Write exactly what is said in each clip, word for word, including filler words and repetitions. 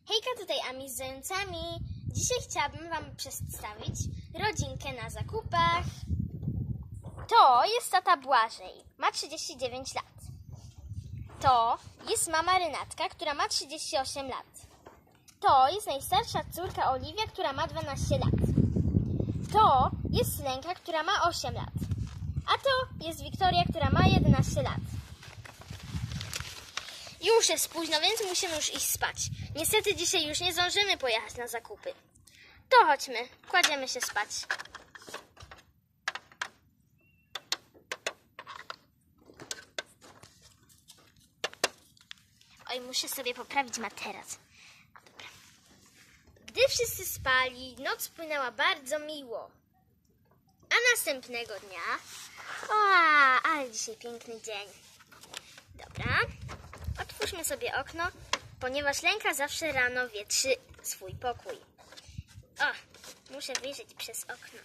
Hejka, tutaj Ami z zającami. Dzisiaj chciałabym Wam przedstawić rodzinkę na zakupach. To jest tata Błażej, ma trzydzieści dziewięć lat. To jest mama Renatka, która ma trzydzieści osiem lat. To jest najstarsza córka Oliwia, która ma dwanaście lat. To jest Lenka, która ma osiem lat. A to jest Wiktoria, która ma jedenaście lat. Już jest późno, więc musimy już iść spać. Niestety dzisiaj już nie zdążymy pojechać na zakupy. To chodźmy, kładziemy się spać. Oj, muszę sobie poprawić materac. Dobra. Gdy wszyscy spali, noc płynęła bardzo miło. A następnego dnia... O, ale dzisiaj piękny dzień. Dobra. Otwórzmy sobie okno, ponieważ Lenka zawsze rano wietrzy swój pokój. O, muszę wyjrzeć przez okno.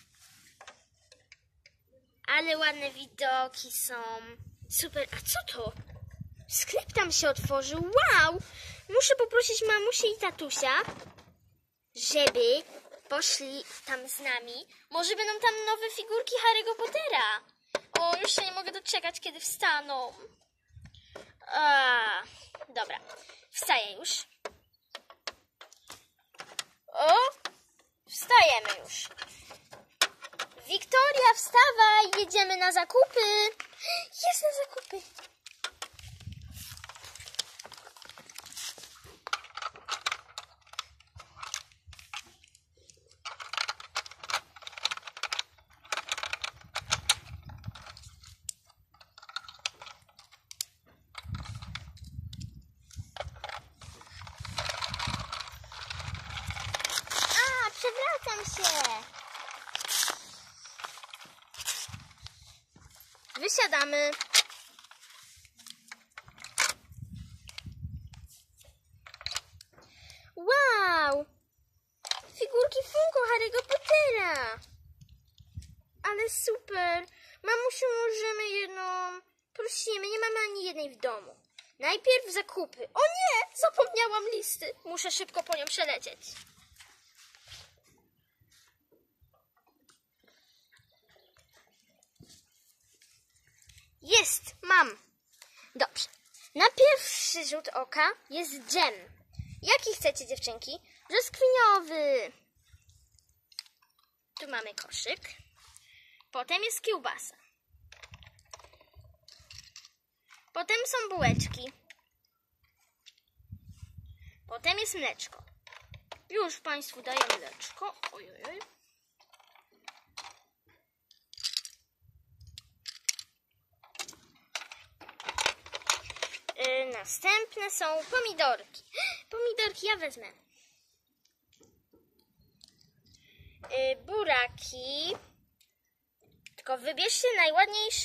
Ale ładne widoki są. Super, a co to? Sklep tam się otworzył. Wow! Muszę poprosić mamusię i tatusia, żeby poszli tam z nami. Może będą tam nowe figurki Harry'ego Pottera. O, już się nie mogę doczekać, kiedy wstaną. A, dobra, wstaję już. O, wstajemy już. Wiktoria, wstawaj, jedziemy na zakupy. Jest na zakupy. Przewracam się. Wysiadamy. Wow! Figurki Funko Harry'ego Pottera. Ale super. Mamusiu, możemy jedną... Prosimy, nie mamy ani jednej w domu. Najpierw zakupy. O nie! Zapomniałam listy. Muszę szybko po nią przelecieć. Jest, mam. Dobrze. Na pierwszy rzut oka jest dżem. Jaki chcecie, dziewczynki? Brzoskwiniowy. Tu mamy koszyk. Potem jest kiełbasa. Potem są bułeczki. Potem jest mleczko. Już Państwu daję mleczko. Oj, oj, oj. Następne są pomidorki. Pomidorki ja wezmę. Yy, buraki. Tylko wybierzcie najładniejsze.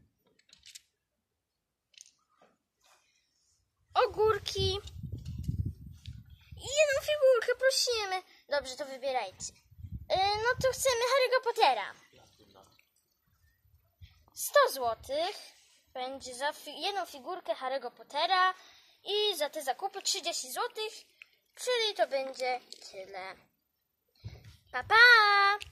Ogórki. I jedną figurkę, prosimy. Dobrze, to wybierajcie. Yy, no to chcemy Harry'ego Pottera. sto złotych. Będzie za fi jedną figurkę Harry'ego Pottera i za te zakupy trzydzieści złotych, czyli to będzie tyle. Pa, pa!